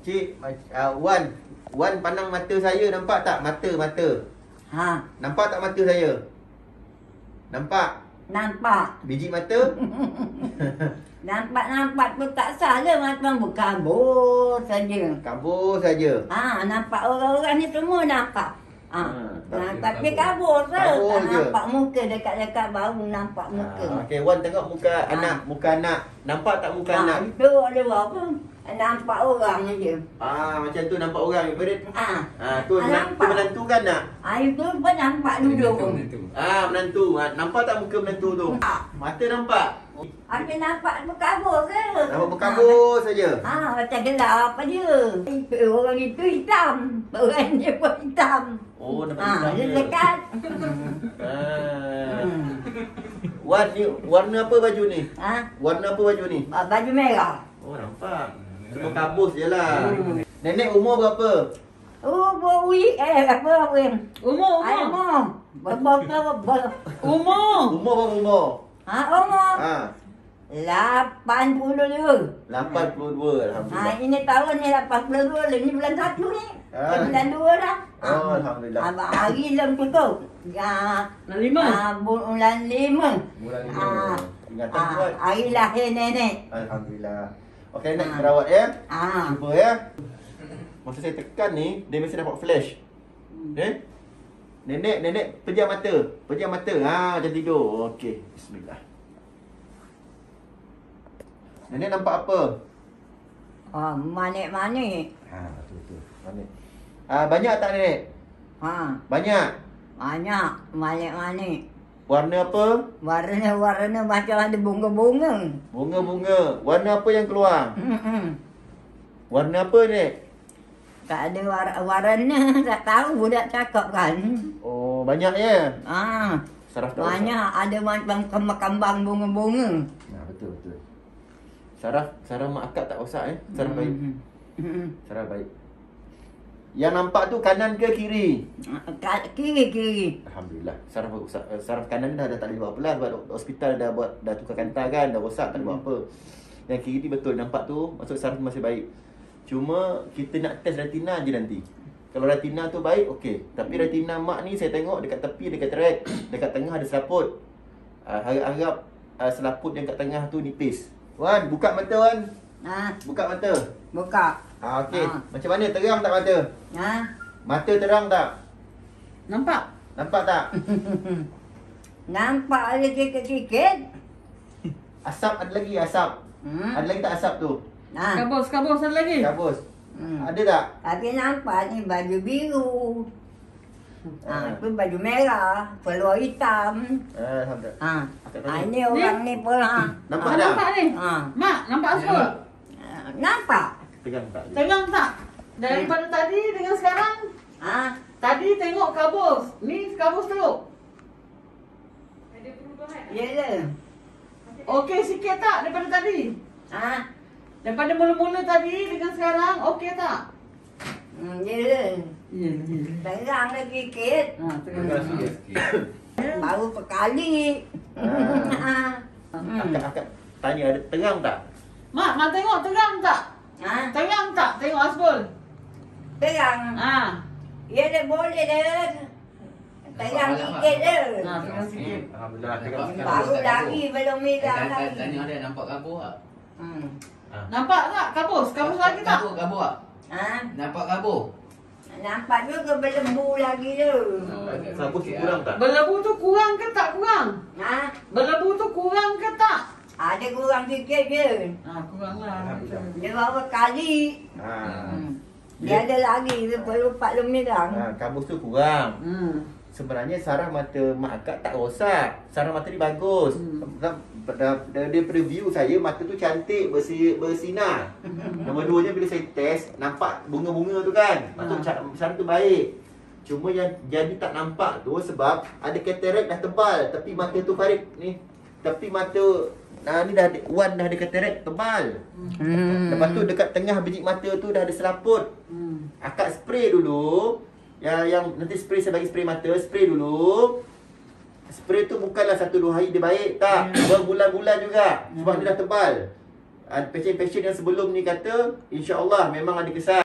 Cik, Wan pandang mata saya, nampak tak mata? Ha, Nampak tak mata saya? Nampak? nampak. Biji mata? Nampak pun tak salah, macam berkabur saja. Kabur saja. Ha, nampak orang-orang ni semua nampak. Ha, tapi kabur je. Kabur Tak je. nampak muka, dekat-dekat baru nampak muka. Okey, Wan tengok muka anak. Nampak tak muka anak? Itu ada apa? Nampak orang je. Macam tu nampak orang Farid. Tu nampak. menantu kan nak? Itu pun nampak duduk. Menantu. Nampak tak muka menantu tu? Mata nampak? Tapi nampak berkabur je. Nampak berkabur saja. Macam gelap aja. Orang itu hitam. Orang dia pun hitam. Oh, nampak Dia hitam dekat. Wan ni warna apa baju ni? Warna apa baju ni? Baju merah. Oh, nampak. Cuma kabus je lah. Nenek umur berapa? Umur. Umur. Umur berapa umur? Umur. 82. 82. Alhamdulillah. Ini tahun ni 82. Ini bulan 1 ni. Bulan 2 dah. Oh, alhamdulillah. Hari belum cukup. Bulan 5. Bulan 5. Ingatan kuat. Hari lahir nenek. Alhamdulillah. Okey, nak rawat ya. Cuba ya. Masa saya tekan ni, dia mesti dapat flash. Nenek pejam mata. Macam tidur. Okey, bismillah. Nenek nampak apa? Manik-manik. Betul. Manik. Banyak tak nenek? Banyak. Banyak. Manik-manik. Warna apa? Warna macam ada bunga-bunga. Bunga-bunga. Warna apa yang keluar? Warna apa ni? Tak ada warna. Tak tahu budak cakap kan. Oh, banyak ya? Saraf tak Banyak. Ada macam kembang bunga-bunga. Betul. Saraf mak akak tak rosak Saraf baik. Saraf baik. Yang nampak tu kanan ke kiri? Kiri. Alhamdulillah. Saraf kanan dah tak boleh buat apa lah. Sebab hospital dah tukar kantar kan, dah rosak, tak boleh buat apa. Yang kiri ni betul nampak tu, maksud saraf tu masih baik. Cuma kita nak test retina je nanti. Kalau retina tu baik, okey. Tapi retina mak ni saya tengok dekat tepi, dekat track, dekat tengah ada selaput. Harap-harap selaput yang kat tengah tu nipis. Wan, buka mata Wan. Buka mata. Buka. Okey. Macam mana, terang tak mata? Mata terang tak? Nampak? Nampak tak? Nampak ada sikit-sikit. Asap ada lagi, asap. Ada lagi tak asap tu? Kabus ada lagi? Kabus. Ada tak? Tapi nampak ni baju biru. Itu baju merah, peluar hitam. Alhamdulillah. Ini orang ni pun. Nampak tak? Nampak ni? Mak, nampak apa? Nampak. Pegang tak? Tengok tak? Daripada tadi dengan sekarang? Tadi tengok kabus. Ni kabus teruk. Ada perubahan? Ya ke? Okey sikit tak daripada tadi? Daripada mula-mula tadi dengan sekarang, okey tak? Ya ke? Ya. Terang dah sikit. Terang sikit. Baru sekali. Akak tanya ada terang tak? Mak tengok terang tak? Terang tak? Tengok Asbul. Terang. Ya dah boleh dah. Terang sikit je. Terang sikit. Alhamdulillah. Baru lagi belum merah lagi. Tanya ada nampak kabur tak? Nampak tak kabus? Kabus lagi tak? Kabur tak? Nampak kabur? Nampak juga berlembu lagi tu. Kabus tu kurang tak? Berlebu tu kurang ke tak kurang? Berlebu tu kurang ke tak? Ada kurang sikit je. Kurang lah. Dia bawa kali. Dia ada lagi, dia perlu 4 lembaran. Kabus tu kurang. Sebenarnya saraf mata mak akak tak rosak. Saraf mata ni bagus. Dia preview saya, mata tu cantik, bersinar. Nombor 2-nya bila saya test, nampak bunga-bunga tu kan. Maksud saraf tu baik. Cuma yang jadi tak nampak tu sebab ada katarak dah tebal. Tepi mata tu Farid ni. Tepi mata ni dah Wan dah ada katarak tebal. Lepas tu dekat tengah biji mata tu dah ada selaput. Akak spray dulu. Yang nanti spray, saya bagi spray mata, spray dulu. Spray tu bukanlah 1-2 hari dia baik, tak. Berbulan-bulan juga sebab dia dah tebal. Pasien-pasien yang sebelum ni kata, insya-Allah memang ada kesan.